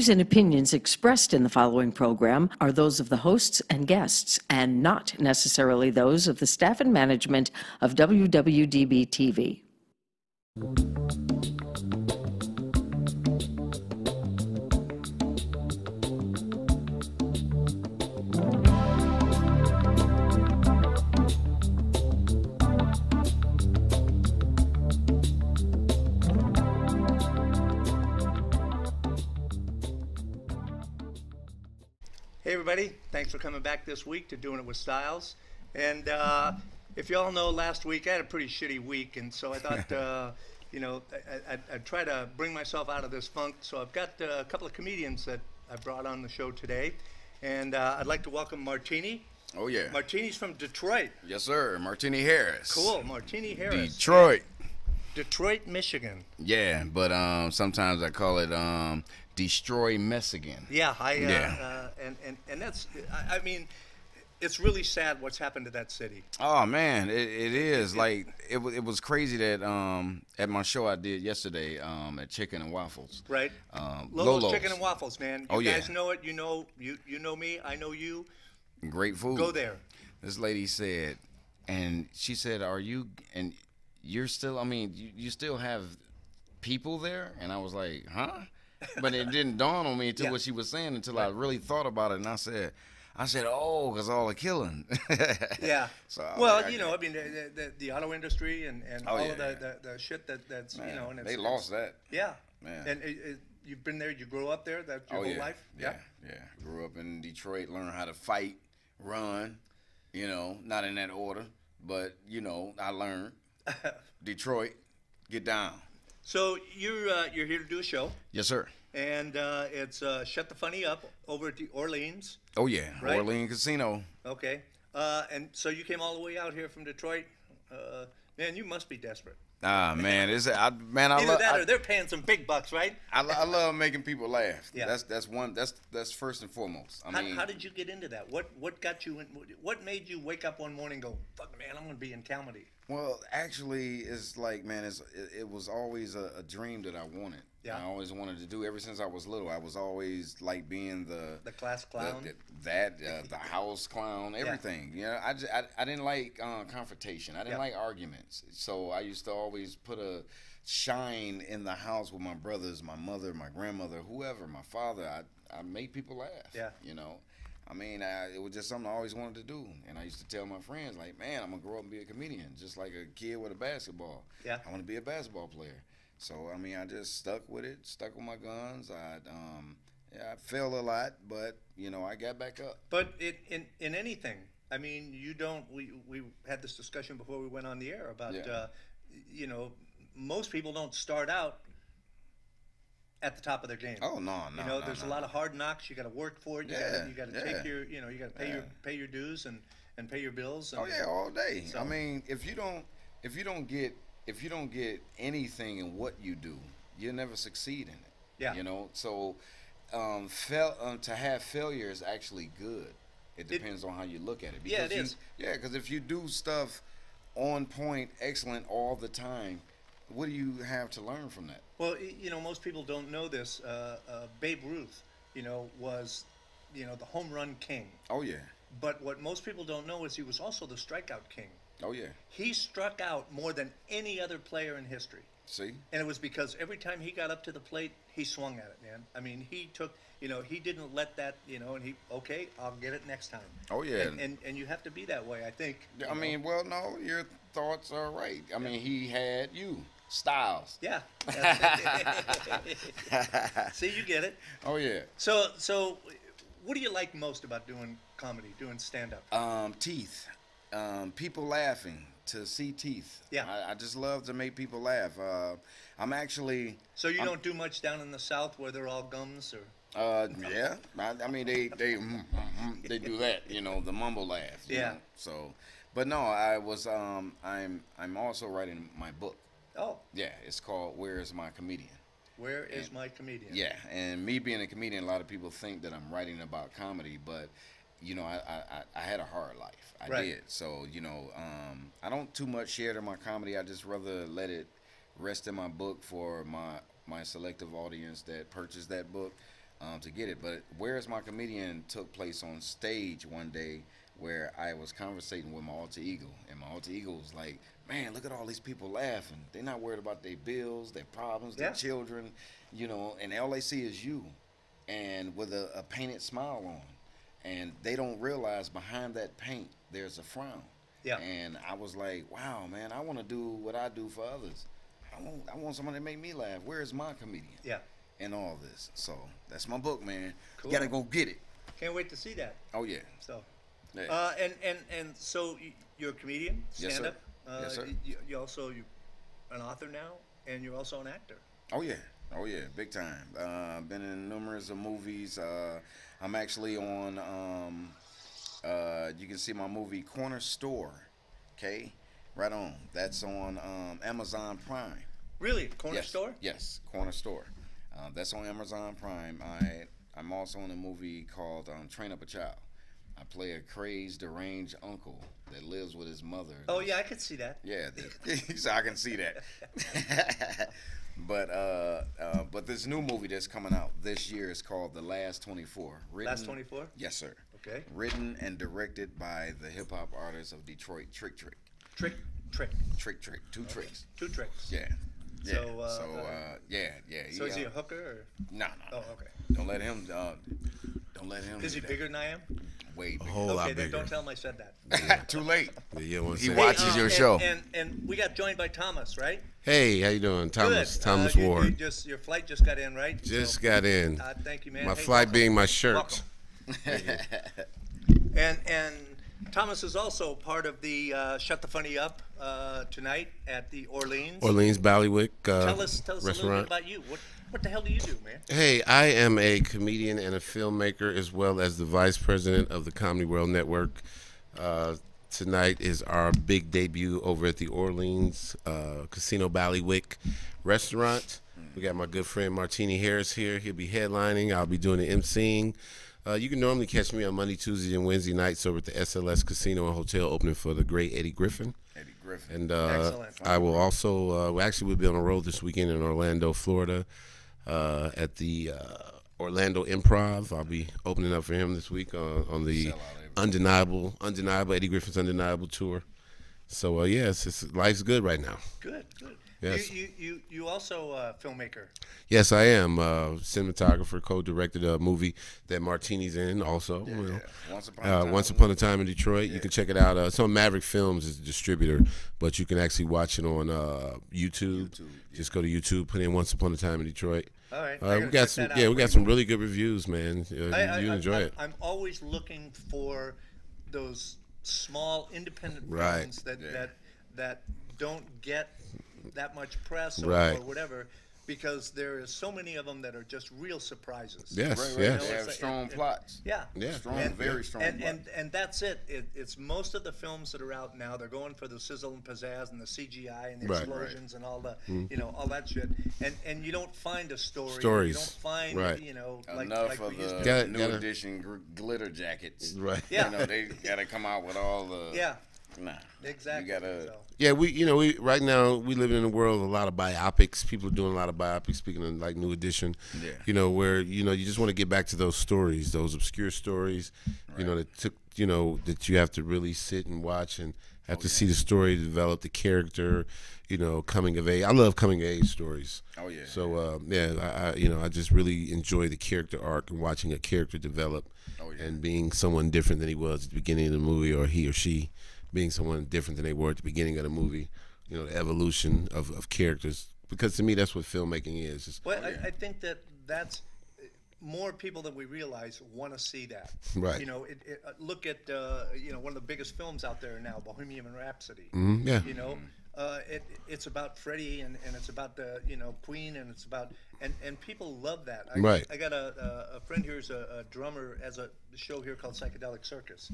views and opinions expressed in the following program are those of the hosts and guests, and not necessarily those of the staff and management of WWDB TV. Hey everybody, thanks for coming back this week to Doing It with Styles. And if you all know, last week I had a pretty shitty week, and so I thought, I'd try to bring myself out of this funk. So I've got a couple of comedians that I brought on the show today, and I'd like to welcome Martini. Oh yeah. Martini's from Detroit. Yes sir, Martini Harris. Cool, Martini Harris. Detroit, Michigan. Yeah, but sometimes I call it Destroy Michigan. Yeah, and that's, I mean, it's really sad what's happened to that city. Oh man, it is. Like it was crazy that at my show I did yesterday at Chicken and Waffles. Right. Lolo's Chicken and Waffles, man. You guys know it. You know me. I know you. Great food. Go there. This lady said, and she said, "Are you and you're still? I mean, you still have people there?" And I was like, "Huh?" But it didn't dawn on me until what she was saying, until I really thought about it, and I said, "Oh, because all the killing." Yeah. So well, I mean, the auto industry and all of the shit that's man, and they lost that. Yeah. Man. And you've been there. You grew up there. That's your whole life. Yeah. Grew up in Detroit. Learned how to fight, run. Not in that order, but I learned. Detroit, get down. So you're here to do a show. Yes, sir. And it's Shut the Funny Up over at the Orleans. Oh yeah, right? Orleans Casino. Okay. And so you came all the way out here from Detroit. Man, you must be desperate. Ah man, Either that or they're paying some big bucks, right? I love making people laugh. Yeah. That's first and foremost. How did you get into that? What got you? What made you wake up one morning and go, "Fuck man, I'm gonna be in comedy"? Well, actually, it's like, man, it was always a dream that I wanted. Yeah. I always wanted to do. Ever since I was little, I was always like being the class clown, the house clown, everything. Yeah. I didn't like confrontation. I didn't like arguments. So I used to always put a shine in the house with my brothers, my mother, my grandmother, whoever, my father. I made people laugh. Yeah. I mean, it was just something I always wanted to do. And I used to tell my friends, like, man, I'm going to grow up and be a comedian, just like a kid with a basketball. Yeah. I want to be a basketball player. So, I mean, I just stuck with it, stuck with my guns. I failed a lot, but, I got back up. But in anything, I mean, we had this discussion before we went on the air about, most people don't start out at the top of their game. Oh no! There's a lot of hard knocks. You got to work for it. You got to take your, you got to pay your dues and pay your bills. And, all day. So. I mean, if you don't get anything in what you do, you'll never succeed in it. Yeah. So to have failure is actually good. It depends on how you look at it. It is. Yeah, because if you do stuff on point, excellent all the time, what do you have to learn from that? Well, most people don't know this. Babe Ruth, was, the home run king. Oh, yeah. But what most people don't know is he was also the strikeout king. Oh, yeah. He struck out more than any other player in history. See? And it was because every time he got up to the plate, he swung at it, man. I mean, he took, he didn't let that, and okay, I'll get it next time. Oh, yeah. And you have to be that way, I think. I mean, well, no, your thoughts are right. I mean, he had you. Styles. Yeah. See, you get it. Oh yeah. So, what do you like most about doing comedy, doing stand-up? Teeth. People laughing, to see teeth. Yeah. I just love to make people laugh. I'm actually. So you don't do much down in the South where they're all gums, or? Yeah. I mean, they do that. The mumble laugh. you know? So, but no, I'm also writing my book. Oh. Yeah, it's called Where Is My Comedian? Where is my comedian? Yeah, and me being a comedian, a lot of people think that I'm writing about comedy, but I had a hard life. I did. So, I don't too much share to my comedy. I just rather let it rest in my book for my selective audience that purchased that book. to get it. But Where's My Comedian took place on stage one day where I was conversating with my alter ego, and my alter ego was like, "Man, look at all these people laughing. They're not worried about their bills, their problems, their children, you know, and all they see is you, and with a painted smile on, and they don't realize behind that paint there's a frown." Yeah. And I was like, "Wow, man, I want to do what I do for others. I want somebody to make me laugh. Where is my comedian?" Yeah. And all this. So that's my book, man. Cool. You gotta go get it. Can't wait to see that. Oh yeah. So, Yeah. and so you're a comedian, Yes, stand sir. up. Yes, sir. You also an author now, and you're also an actor. Oh yeah. Oh yeah. Big time. Been in numerous of movies. I'm actually on. You can see my movie Corner Store. Okay. Right on. That's on Amazon Prime. Really, Corner Yes. Store? Yes. Corner Store. That's on Amazon Prime. I'm also in a movie called Train Up a Child. I play a crazed, deranged uncle that lives with his mother. Oh yeah, I could see that. Yeah, so I can see that. But this new movie that's coming out this year is called The Last 24. Last 24? Yes, sir. Okay. Written and directed by the hip hop artist of Detroit, Trick Trick. Trick. Two tricks. Two tricks. Yeah. Yeah. So, yeah. So is he a hooker? Or? No. Oh, okay. Don't let him. Don't let him. Is he do that. bigger than I am? Way A bigger. whole lot Okay, then bigger. don't tell him I said that. Too late. Yeah, one He second. watches your show. And we got joined by Thomas, right? Hey, how you doing? Thomas Good. Thomas You Ward. your flight just got in, right? Just So, got in. thank you, man. My Hey, flight welcome. being my shirt. Welcome. And Thomas is also part of the Shut the Funny Up tonight at the Orleans. Orleans Ballywick Tell us a little bit restaurant. about you. What the hell do you do, man? Hey, I am a comedian and a filmmaker, as well as the vice president of the Comedy World Network. Tonight is our big debut over at the Orleans Casino Ballywick restaurant. We got my good friend Martini Harris here. He'll be headlining. I'll be doing the emceeing. You can normally catch me on Monday, Tuesday, and Wednesday nights over at the SLS Casino and Hotel, opening for the great Eddie Griffin. Eddie Griffin. And Excellent. I will also, actually, we'll be on the road this weekend in Orlando, Florida, at the Orlando Improv. I'll be opening up for him this week on the Sell out undeniable Eddie Griffin's Undeniable tour. So yes, life's good right now. Good. Yes. You also a filmmaker. Yes, I am cinematographer, co-directed a movie that Martini's in. Also, you know. Once Upon a Time. In Detroit. You can check it out. It's on Maverick Films as a distributor, but you can actually watch it on YouTube. Just go to YouTube, put in Once Upon a Time in Detroit. All right. We got some. Yeah, we got some really good reviews, man. You enjoy it. I'm always looking for those small independent Right. films that don't get that much press or, Right. or whatever, because there is so many of them that are just real surprises. Yes, Right. yes. They it's have like- strong plots. Yeah. Yeah. Strong, very strong plots. And that's it. It's most of the films that are out now. They're going for the sizzle and pizzazz and the CGI and the Right. explosions and all the all that shit. And you don't find a story. Stories. You don't find Right. like Enough we of used the to. Gotta- new gotta- edition glitter jackets. Right. Yeah. You know, they gotta come out with all the. Yeah. Nah. Exactly. You gotta. So, Yeah, we right now we live in a world of a lot of biopics. People are doing a lot of biopics. Speaking of like New Edition, Yeah. Where you just want to get back to those stories, those obscure stories, that took that you have to really sit and watch and have to see the story develop, the character, coming of age. I love coming of age stories. Oh yeah. So I just really enjoy the character arc and watching a character develop, and being someone different than he was at the beginning of the movie, or he or she being someone different than they were at the beginning of the movie. The evolution of characters. Because to me, that's what filmmaking is. It's- well, I think that's more people than we realize want to see that. Right. Look at one of the biggest films out there now, Bohemian Rhapsody. yeah. It's about Freddie and it's about the Queen, and it's about and people love that. Right. I got a friend here who's a drummer, as a show here called Psychedelic Circus.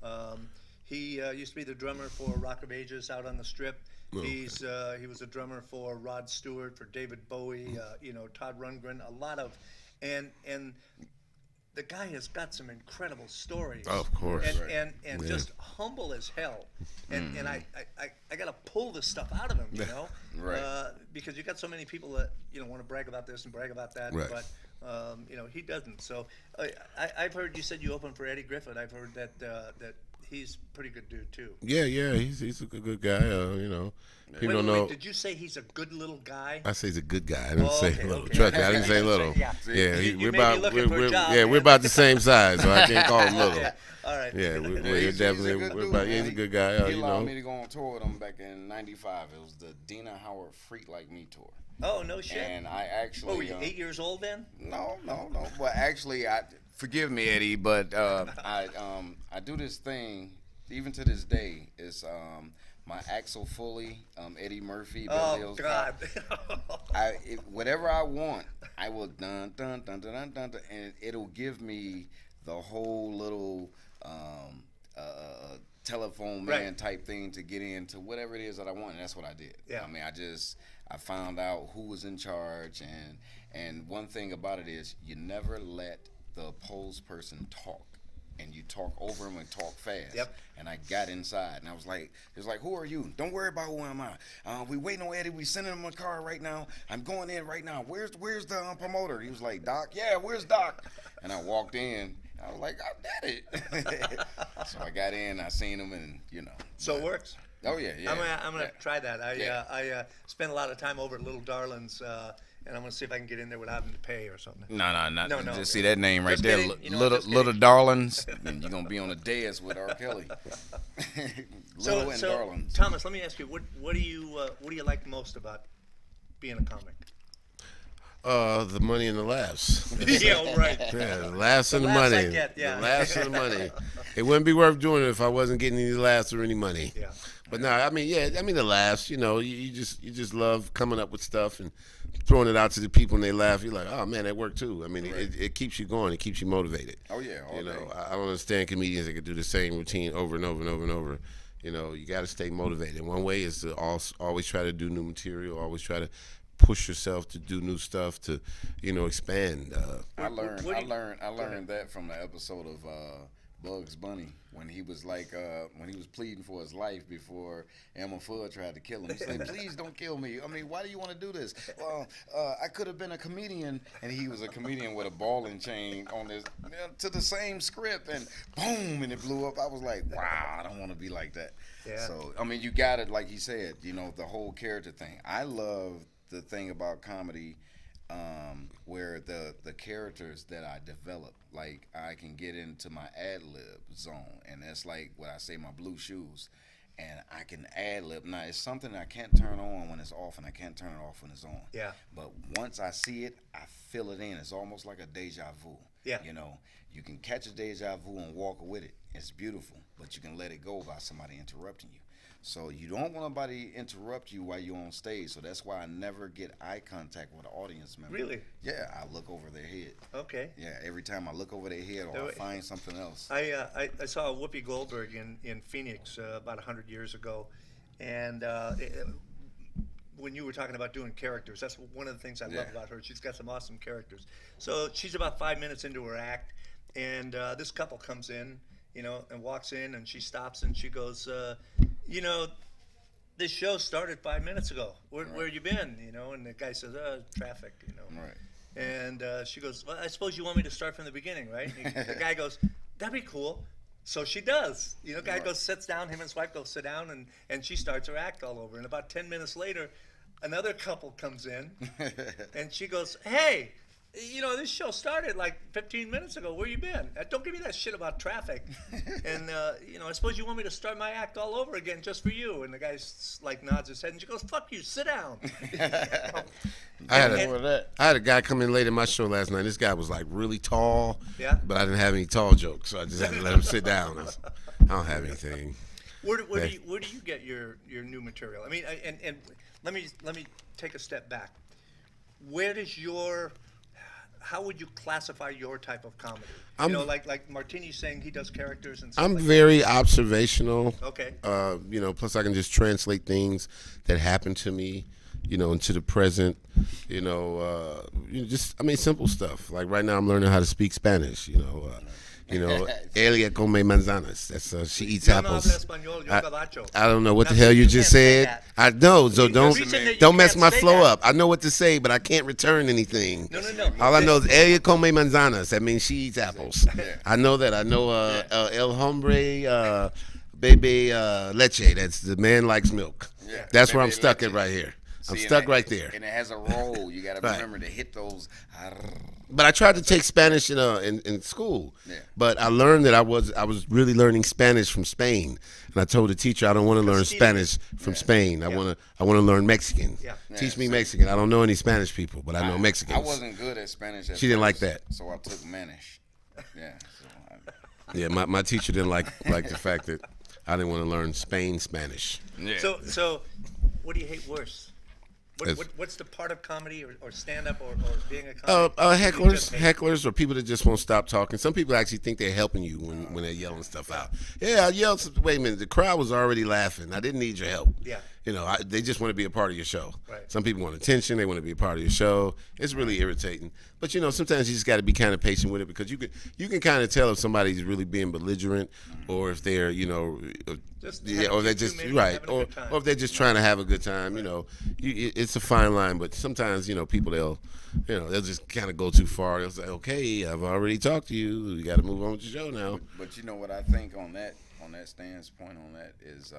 He used to be the drummer for Rock of Ages out on the Strip. He was a drummer for Rod Stewart, for David Bowie, Todd Rundgren, a lot of, and the guy has got some incredible stories. Oh, of course. And just humble as hell. And I got to pull this stuff out of him, you know? Right. Because you got so many people that, you know, want to brag about this and brag about that. Right. But, you know, he doesn't. So I've heard you said you opened for Eddie Griffin. I've heard that that he's a pretty good dude, too. Yeah, he's a good guy. You know, people don't know. Did you say he's a good little guy? I say he's a good guy. I didn't say okay, little. okay. Trust me, I didn't say little. Yeah. You may be looking for a job, we're man. about the same size, so I can't call him little. Yeah. All right. Yeah, we're He's definitely a good dude, about. man. He's a good guy. He You allowed know. me to go on tour with him back in '95. It was the Dina Howard Freak Like Me tour. Oh, no shit. And I actually. What were you, 8 years old then? No. But actually, forgive me, Eddie, but I do this thing even to this day. It's my Axel Foley, Eddie Murphy, Beverly Oh, Hills God. Cop. Whatever I want, I will dun dun dun dun dun dun, and it'll give me the whole little telephone man Right. type thing to get into whatever it is that I want, and that's what I did. Yeah. I mean, I found out who was in charge, and one thing about it is you never let the opposed person talk. And you talk over him and talk fast. Yep. And I got inside, and I was like, who are you? Don't worry about who am I. We waiting on Eddie. We sending him a car right now. I'm going in right now. Where's the promoter? He was like, Doc. Yeah, where's Doc? And I walked in. I was like, I did it. So I got in. I seen him, and you know. So it works. Oh yeah. I'm gonna try that. I Yeah. spent a lot of time over at Little Darlings, and I'm gonna see if I can get in there without having to pay or something. No. No, Just see that name right Just there, kidding. You know, little just kidding. little darlings, and you're gonna be on the dais with R. Kelly. Little and So darlings. Thomas, let me ask you, what do you like most about being a comic? The money and the laughs. Yeah, right. Yeah, the laughs and the laughs I money. get, yeah. The laughs and the money. It wouldn't be worth doing it if I wasn't getting any laughs or any money. Yeah. But no, I mean, the laughs. You know, you just love coming up with stuff and throwing it out to the people, and they laugh. You're like, oh man, that worked too. I mean, it keeps you going. It keeps you motivated. Oh yeah, all You know, day. I don't understand comedians that could do the same routine over and over and over and over. You know, you got to stay motivated. One way is to always try to do new material. Always try to push yourself to do new stuff, to expand. I learned what do you- I learned that from the episode of Bugs Bunny when he was like when he was pleading for his life before Elmer Fudd tried to kill him. He's like, please don't kill me. I mean, why do you want to do this? Well, I could have been a comedian, and he was a comedian with a ball and chain on this to the same script, and boom, and it blew up. I was like, wow, I don't want to be like that. Yeah. So I mean, you got it, like he said, the whole character thing. I love the thing about comedy where the characters that I develop, like I can get into my ad lib zone, and that's like what I say, my blue shoes, and I can ad lib. Now it's something I can't turn on when it's off, and I can't turn it off when it's on. Yeah. But once I see it, I fill it in. It's almost like a deja vu. Yeah. You can catch a deja vu and walk with it. It's beautiful, but you can let it go by somebody interrupting you. So you don't want nobody interrupt you while you're on stage. So that's why I never get eye contact with an audience member. Really? Yeah, I look over their head. Okay. Yeah, every time I look over their head or I find something else. I saw Whoopi Goldberg in Phoenix about 100 years ago, and when you were talking about doing characters, that's one of the things I love about her. She's got some awesome characters. So she's about 5 minutes into her act, and this couple comes in, and walks in, and she stops and she goes, this show started 5 minutes ago. Where you been? And the guy says, traffic. Right. And she goes, well, I suppose you want me to start from the beginning, right? And the guy goes, that'd be cool. So she does. Guy goes, sits down, him and his wife go sit down, and she starts her act all over. And about 10 minutes later, another couple comes in, and she goes, hey, this show started like 15 minutes ago. Where you been? Don't give me that shit about traffic. And, I suppose you want me to start my act all over again just for you. And the guy like nods his head, and she goes, fuck you, sit down. I had a guy come in late in my show last night. This guy was like really tall, Yeah. but I didn't have any tall jokes, so I just had to let him sit down. I don't have anything. Where do you get your new material? I mean, and let me take a step back. How would you classify your type of comedy? Like Martini's saying he does characters and stuff. I'm like very observational. Okay. Plus I can just translate things that happen to me into the present. Just I mean simple stuff. Like right now, I'm learning how to speak Spanish. Elia come manzanas. That's she eats Yo no hablo apples. español, yo gabacho. I don't know what the Now, hell see, you you just can't say said. that. I know, so The don't reason that you don't mess can't my say flow that- up. I know what to say, but I can't return anything. No. All I know is Elia come manzanas. That means she eats apples. I know that. I know El Hombre Baby Leche. That's the man likes milk. Yeah. That's where I'm Bebe stuck leche. at right here. I'm See, stuck and right there. And it has a roll. You got to Right. remember to hit those. But I tried to take Spanish in school. Yeah. But I learned that I was really learning Spanish from Spain, and I told the teacher I don't want to learn Castilian. Spanish from Spain. I want to learn Mexican. Yeah. Teach Yeah, me so- Mexican. I don't know any Spanish people, but I know Mexicans. I wasn't good at Spanish. At She didn't like first, that. so I took Manish. Yeah. Yeah, my teacher didn't like the fact that I didn't want to learn Spanish. Yeah. So, what do you hate worse? It's- What's the part of comedy or stand-up or being a comic? You Hecklers, just hate? hecklers, or people that just won't stop talking. Some people actually think they're helping you when they're yelling stuff out. Yeah, I yelled. Wait a minute, the crowd was already laughing. I didn't need your help. Yeah. They just want to be a part of your show. Right. Some people want attention. They want to be a part of your show. It's really irritating. But sometimes you just got to be kind of patient with it because you can kind of tell if somebody's really being belligerent or if they're Just or they're having just maybe right having a or good time. if they're just trying to have a good time. It's a fine line. But sometimes people they'll just kind of go too far. They'll say, okay, I've already talked to you. You got to move on with your show now. But you know what I think on that standpoint on that is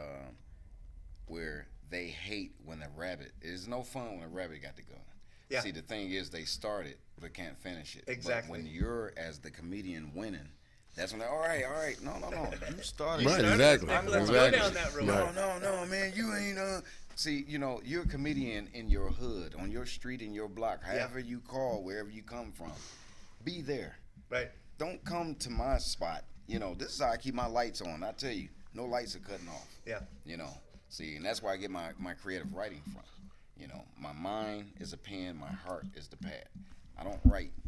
where they hate when a rabbit. It's no fun when a rabbit got to go. Yeah. See, the thing is they started but can't finish it. Exactly. But when you're as the comedian winning, that's when they're all right. No. You started. Right, started exactly. this thing, let's Exactly. go down that road. Right. No, man, you ain't. See, you're a comedian in your hood, on your street, in your block, however you call, wherever you come from. Be there. Right. Don't come to my spot. This is how I keep my lights on. I tell you, no lights are cutting off. Yeah. See, and that's where I get my creative writing from. My mind is a pen, my heart is the pad. I don't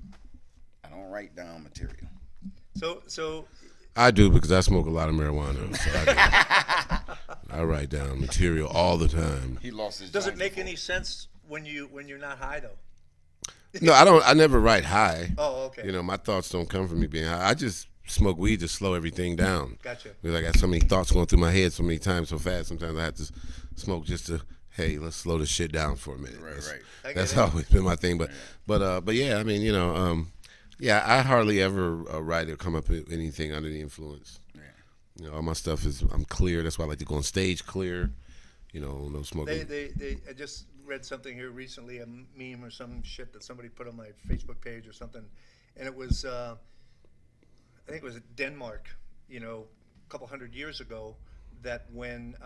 write down material. So I do because I smoke a lot of marijuana. So I write down material all the time. He lost his. does it joint make before. any sense when you're not high though? No, I don't. I never write high. Oh, okay. My thoughts don't come from me being high. I just smoke weed to slow everything down. Gotcha. Because I got so many thoughts going through my head so many times so fast. Sometimes I have to smoke just to, hey, let's slow this shit down for a minute. Right. I get That's it. always been my thing. But yeah, I mean, yeah, I hardly ever write or come up with anything under the influence. Yeah. All my stuff is I'm clear. That's why I like to go on stage clear. No smoking. I just read something here recently, a meme or some shit that somebody put on my Facebook page or something, and it was I think it was Denmark, a couple hundred years ago, that when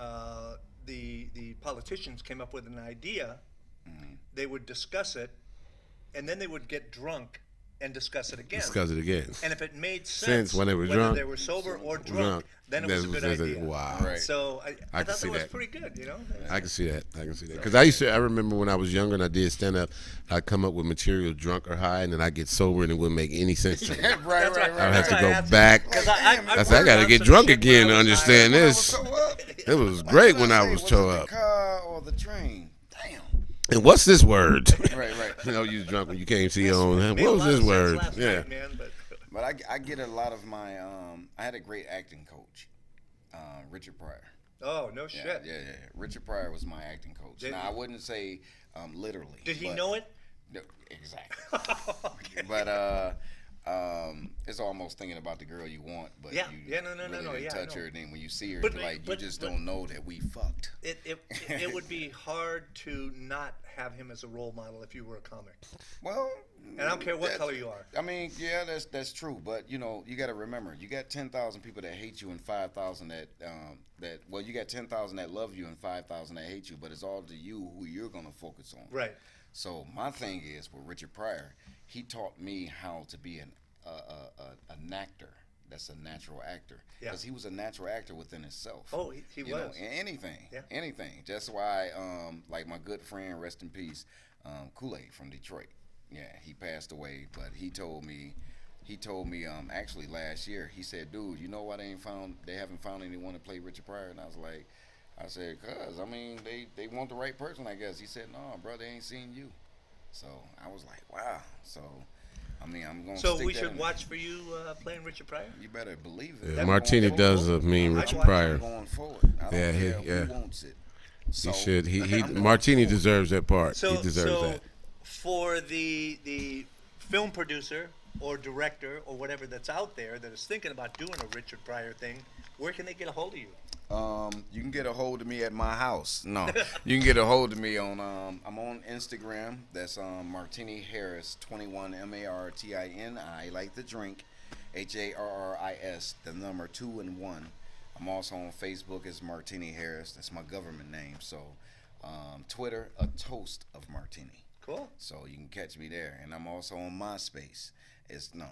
the politicians came up with an idea, they would discuss it, and then they would get drunk and discuss it again. Discuss it again. And if it made Since sense, when they were whether drunk, they were sober or drunk, then it was a good idea. Wow. Right. So I I thought can that see was that. pretty good, I can see that. Because I remember when I was younger and I did stand up, I'd come up with material drunk or high, and then I'd get sober and it wouldn't make any sense to me. right. I'd have to That's why I go asked- back. Because I said, I got to get drunk again to understand this. It was great when I was toe the up. car or the train? Damn. And what's this word? Right. You was drunk when you came to your own. Made a What was lot this of sense word? last Yeah. night, man, but But I get a lot of my. I had a great acting coach, Richard Pryor. oh no shit. Yeah. Richard Pryor was my acting coach. Did now he- I wouldn't say literally. Did he but- know it? No, exactly. Okay. But it's almost thinking about the girl you want, but Yeah. you Yeah, no, really didn't yeah, I touch know. her. And then when you see her, But- you're like, but- you just but- don't know that we fucked. It would be hard to not have him as a role model if you were a comic. Well, And I don't care what color you are. I mean, yeah, that's true. But you got to remember, you got 10,000 people that hate you and 5,000 well, you got 10,000 that love you and 5,000 that hate you. But it's all to you who you're gonna focus on. Right. So my thing is with Richard Pryor, he taught me how to be an actor. That's a natural actor. Yeah. Because he was a natural actor within himself. Oh, he You know, was. anything. Yeah. Anything. That's why, like my good friend, rest in peace, Kool-Aid from Detroit. Yeah, he passed away, but he told me actually last year, he said, dude, you know why they haven't found anyone to play Richard Pryor? And I was like, I said, cuz, I mean, they want the right person, I guess. He said, no, bro, they ain't seen you. So I was like, wow. So, I mean, I'm going to So stick we that should in watch for you playing Richard Pryor? You better believe it. Yeah, I'm Martini going does forward. mean I'd Richard watch Pryor. I'm going forward. I don't Yeah, care yeah. who wants it. He So, should. He I'm going Martini forward. deserves that part. So, he deserves so that. for the film producer or director or whatever that's out there that is thinking about doing a Richard Pryor thing, where can they get a hold of you? You can get a hold of me at my house. No, you can get a hold of me on. I'm on Instagram. That's Martini Harris 21 MARTINI like the drink, HARRIS the number 2 and 1. I'm also on Facebook as Martini Harris. That's my government name. So Twitter, a toast of Martini. Cool. So you can catch me there, and I'm also on MySpace. It's no.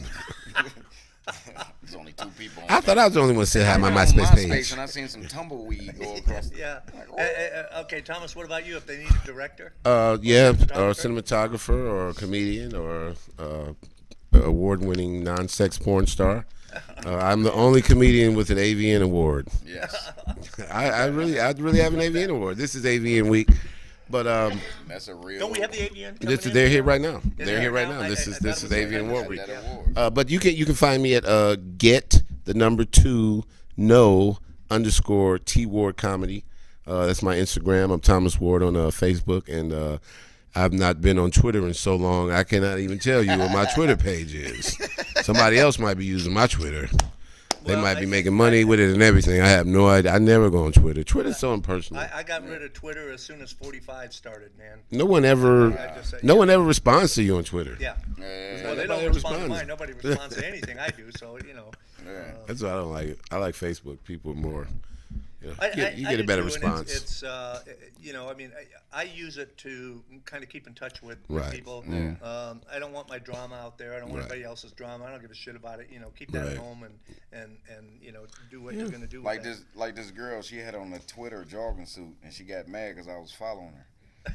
There's only 2 people on I thought I was the only one that said hi my on MySpace page. and I seen some tumbleweed go across. Yeah. Like, oh. Okay, Thomas, what about you? If they need a director? Yeah, cinematographer? or a cinematographer, or a comedian, or award-winning non-sex porn star. I'm the only comedian with an AVN award. Yes, I really have an AVN award. This is AVN week, but that's a real. Don't we have the AVN coming in? they're here right now. Is They're it here right now? now. This is that was AVN award fantastic, week. that yeah. award. But you can find me at get the number 2 no underscore T Ward comedy. That's my Instagram. I'm Thomas Ward on Facebook, and I've not been on Twitter in so long I cannot even tell you what my Twitter page is. Somebody else might be using my Twitter. They Well, might be I- making money with it and everything. I have no idea. I never go on Twitter. Twitter's so impersonal. I got rid of Twitter as soon as 45 started, man. No one ever responds to you on Twitter. Yeah. Yeah. Well, they Nobody don't respond to responds. mine. Nobody responds to anything I do, so, you know. Yeah. That's why I don't like it. I like Facebook. People are more. You I get do a better too, and response. It's you know, I mean, I use it to kind of keep in touch with Right. people. Yeah. I don't want my drama out there. I don't want Right. anybody else's drama. I don't give a shit about it. You know, keep that Right. at home and you know, do what you're gonna do. Like with this girl, she had on a Twitter jogging suit, and she got mad because I was following her.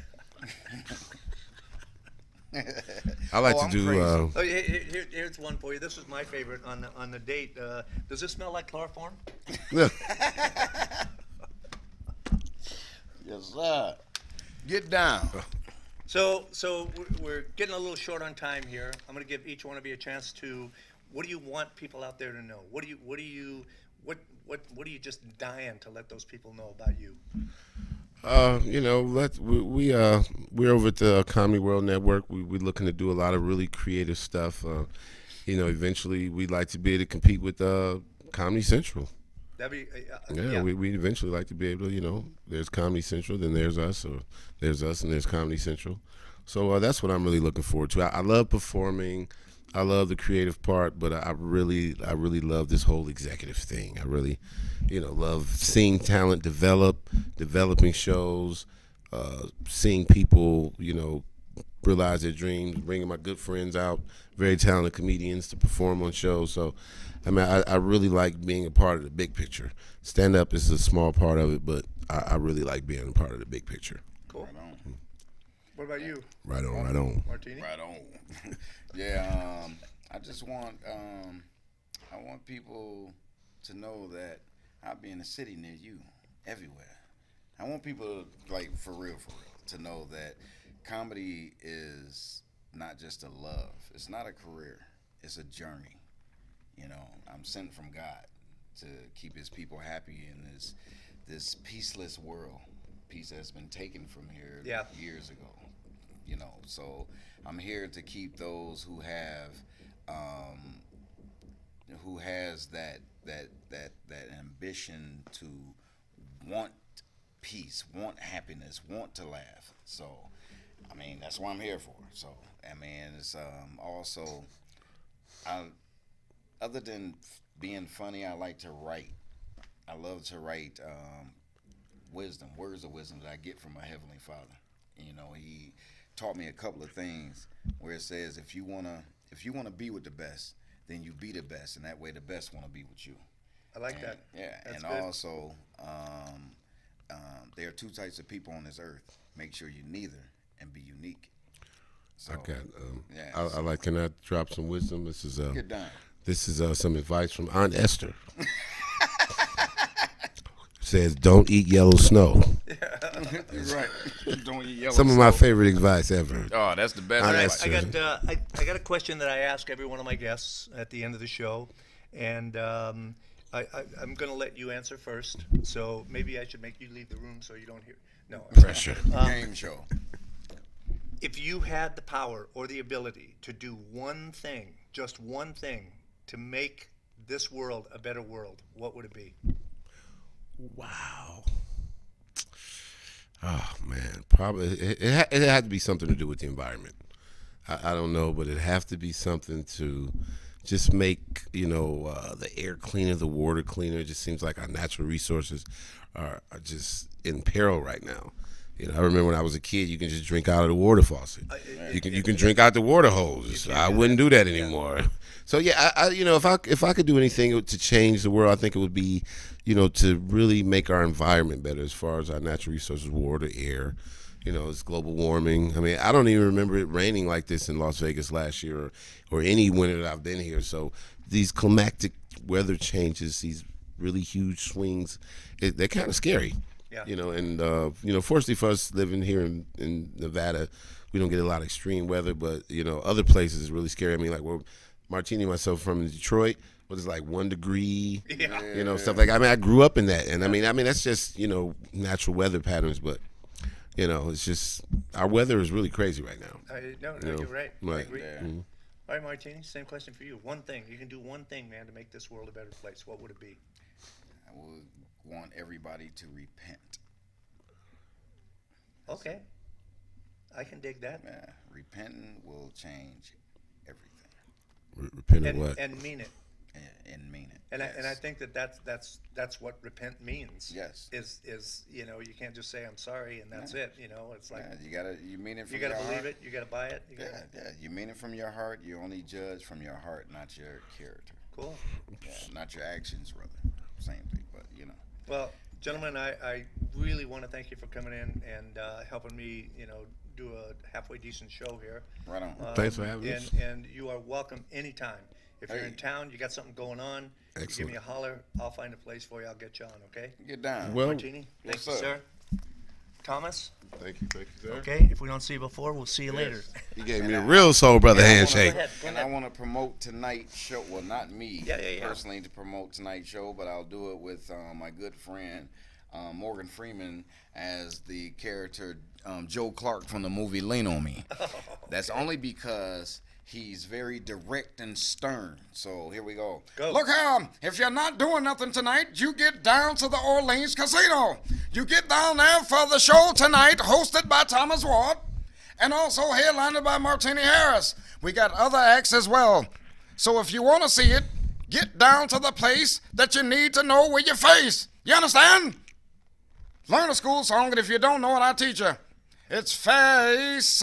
I like Oh, to I'm do. crazy. that. Oh, here's one for you. This was my favorite on the date. Does this smell like chloroform? Yes, sir. Get down. So we're getting a little short on time here. I'm going to give each one of you a chance to. What do you want people out there to know? What are you just dying to let those people know about you? You know, we're over at the Comedy World Network. We're looking to do a lot of really creative stuff. You know, eventually we'd like to be able to compete with Comedy Central. That'd be Yeah, we eventually like to be able to, you know, there's Comedy Central, then there's us, or there's us and there's Comedy Central. So that's what I'm really looking forward to. I love performing. I love the creative part, but I really love this whole executive thing. I really, you know, love seeing talent developing shows, seeing people, you know, realize their dreams, bringing my good friends out, very talented comedians to perform on shows. So, I mean, I really like being a part of the big picture. Stand up is a small part of it, but I really like being a part of the big picture. cool. Right on. What about you, Right on, right on. Martini? Right on. Yeah. I just want I want people to know that I'll be in the city near you, everywhere. I want people like for real, to know that comedy is not just a love. It's not a career. It's a journey. You know, I'm sent from God to keep His people happy in this peaceless world, peace that's been taken from here Yeah. years ago. You know, so I'm here to keep those who have, who has that ambition to want peace, want happiness, want to laugh. So, I mean, that's what I'm here for. So, I mean, it's also, other than being funny, I like to write. I love to write wisdom, words of wisdom that I get from my Heavenly Father. You know, He taught me a couple of things where it says, if you wanna be with the best, then you be the best, and that way the best wanna be with you. I like And, that. yeah, That's and good. also, there are 2 types of people on this earth. Make sure you're neither, and be unique. So, Okay. yeah, I like. Can I drop some wisdom? This is get done. some advice from Aunt Esther. says, "Don't eat yellow snow." Right. Don't eat yellow Some of my snow. favorite advice ever. Oh, that's the best. All right, advice. I got a question that I ask every one of my guests at the end of the show, and I'm going to let you answer first. So maybe I should make you leave the room so you don't hear. No. Pressure. Game show. If you had the power or the ability to do one thing, just one thing, to make this world a better world, what would it be? Wow. Oh man, probably it had to be something to do with the environment. I don't know, but it have to be something to just make the air cleaner, the water cleaner. It just seems like our natural resources are just in peril right now. I remember when I was a kid, you can just drink out of the water faucet. You can drink out the water hose. I wouldn't do that anymore. So yeah, if I could do anything to change the world, I think it would be, to really make our environment better as far as our natural resources, water, air. It's global warming. I mean, I don't even remember it raining like this in Las Vegas last year or any winter that I've been here. So these climatic weather changes, these really huge swings, they're kind of scary. Yeah. Fortunately for us living here in Nevada, we don't get a lot of extreme weather, but, other places is really scary. I mean, like, Martini and myself from Detroit, what is it, like 1 degree, stuff like that. I mean, I grew up in that. And I mean, that's just, natural weather patterns, but, it's just, our weather is really crazy right now. No, you're right. I agree. Yeah. Mm-hmm. All right, Martini, same question for you. One thing. You can do one thing, man, to make this world a better place. What would it be? I would want everybody to repent. Okay. I can dig that. Yeah, repenting will change everything Repent of what? And mean it. and mean it. And Yes. I think that's what repent means. Yes. Is you can't just say I'm sorry and that's it. It's like You mean it from you gotta your believe heart. it. You gotta buy it. You gotta, Yeah, you mean it from your heart. You only judge from your heart, not your character. Cool. Yeah, not your actions, rather. Same thing, but Well, gentlemen, I really want to thank you for coming in and helping me, do a halfway decent show here. Right on. Thanks for having us. And you are welcome anytime. If you're in Hey. town, you got something going on, you give Excellent. me a holler. I'll find a place for you. I'll get you on, okay? Get down. Well, Martini, thank Yes, you, sir. sir. Thomas, thank you, sir. okay? If we don't see you before, we'll see you later. You gave me a real soul brother handshake. Go ahead. And I want to promote tonight's show. Well, not me Yeah. personally to promote tonight's show, but I'll do it with my good friend Morgan Freeman as the character Joe Clark from the movie Lean on Me. That's only because he's very direct and stern. So here we go. Look here, if you're not doing nothing tonight, you get down to the Orleans Casino. You get down there for the show tonight, hosted by Thomas Ward, and also headlined by Martini Harris. We got other acts as well. So if you want to see it, get down to the place that you need to know with your face. You understand? Learn a school song, and if you don't know it, I teach you. It's face.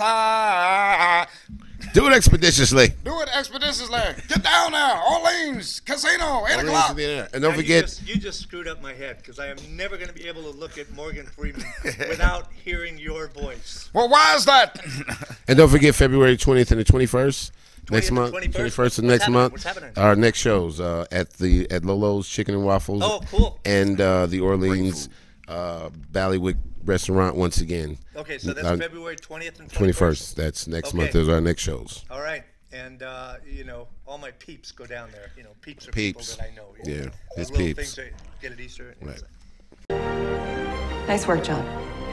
Do it expeditiously. Do it expeditiously. Get down there. Orleans Casino, 8 o'clock. And don't Now, forget, you just screwed up my head because I am never going to be able to look at Morgan Freeman without hearing your voice. Well, why is that? February 20th and the 21st. Next 20th and month, 21st. 21st of What's next happening? month. What's happening? Our next shows at Lolo's Chicken and Waffles. Oh, cool. And the Orleans Ballywick Restaurant once again. Okay, so that's Our February 20th and 21st. That's next month. Okay. Those are our next shows. All right. And, all my peeps go down there. Peeps are Peeps. people that I know. Yeah, Those his little peeps. things they get at Easter. Right. Nice work, John.